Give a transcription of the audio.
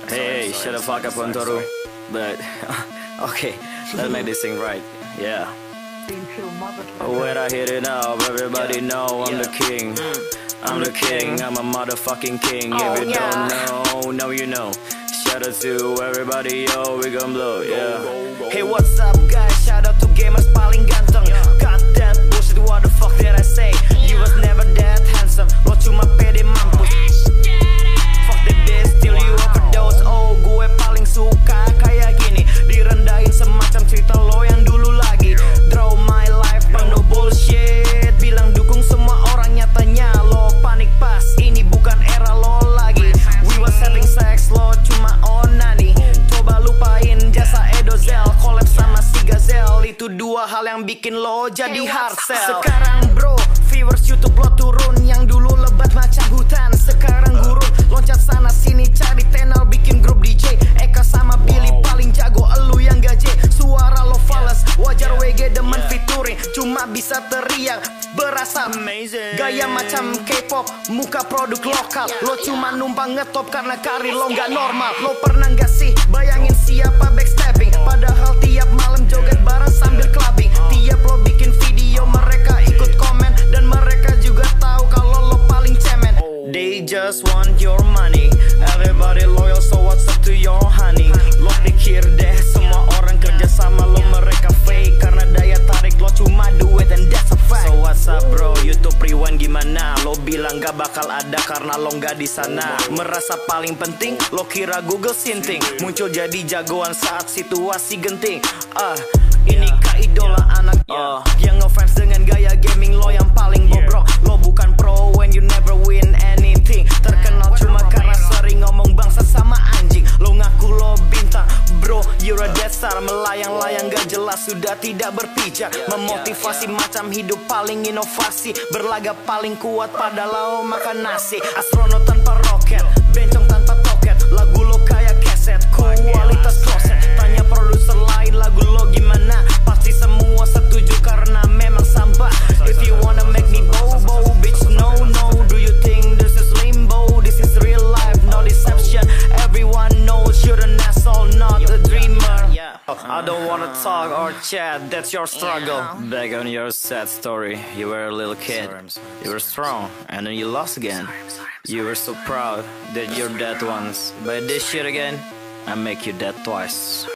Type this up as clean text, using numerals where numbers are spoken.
Hey, shut the fuck up, Pontoru. But, okay, let's make this thing right. Yeah. When I hit it up, everybody know I'm the king. I'm the king, I'm a motherfucking king. If you don't know, now you know. Shout out to everybody, yo, we gon' blow, yeah. Hey, what's up, guys? Shout out to gamers paling ganteng. Got that bullshit, what the fuck did I say? You was never that handsome, lo cuma pede mampus. Fuck the bitch, till you overdose. Oh, gue paling suka kayak gini, direndahin semacam cerita lo yang dulu lagi. Draw my life penuh bullshit, bilang dukung semua orang, nyatanya lo panik pas ini bukan era lo lagi. We was having sex, lo cuma onani. Coba lupain jasa Edozel, collab sama si Gazelle. Itu dua hal yang bikin lo jadi hard sell. Sekarang bro, viewers YouTube lo turun. Yang dulu lebat macam hutan, sekarang gurun. Loncat sana sini cari tenor, bikin grup DJ. Eka sama Billy paling jago, elu yang gaje. Suara lo fals, wajar WG demen featuring. Cuma bisa teriak, berasa amazing. Gaya macam K-pop, muka produk lokal. Lo cuma numpang ngetop karena karir lo gak normal. Lo pernah gak sih bayangin siapa backstabbing? Padahal tiap malam joget bareng sambil clubbing. Tiap lo bikin video mereka ikut komen, dan mereka juga tahu kalau lo paling cemen. They just want your money, everybody loyal, so what's up to your honey? Lo pikir deh semua orang kerja sama lo, mereka fake karena daya tarik lo cuma duit, and that's a fact. So what's up bro, YouTube Rewind gimana? Lo bilang gak bakal ada karena lo gak di sana. Merasa paling penting, lo kira Google sinting. Muncul jadi jagoan saat situasi genting. Ini kah idola anak yang ngefans dengan gaya gaming lo yang paling bobrok. Lo bukan pro when you never win anything. Terkenal cuma karena sering ngomong bangsa sama anjing. Lo ngaku lo bintang, bro, you're a dead star. Melayang-layang gak jelas, sudah tidak berpijak. Memotivasi macam hidup paling inovasi. Berlaga paling kuat pada lo makan nasi. Astronot tanpa roket, bencong tanpa toket. Lagu lo kayak keset, kualitas kloset. Tanya produser lain lagu lo gimana, pasti semua setuju karena memang sampah. If you wanna make me bobo, bitch, no, no. Do you think this is limbo? This is real life, no deception. Everyone knows you're an asshole, not a dreamer. I don't wanna talk or chat, that's your struggle. Back on your sad story, you were a little kid. You were strong, and then you lost again. You were so proud that you're dead once. But this shit again, I make you dead twice.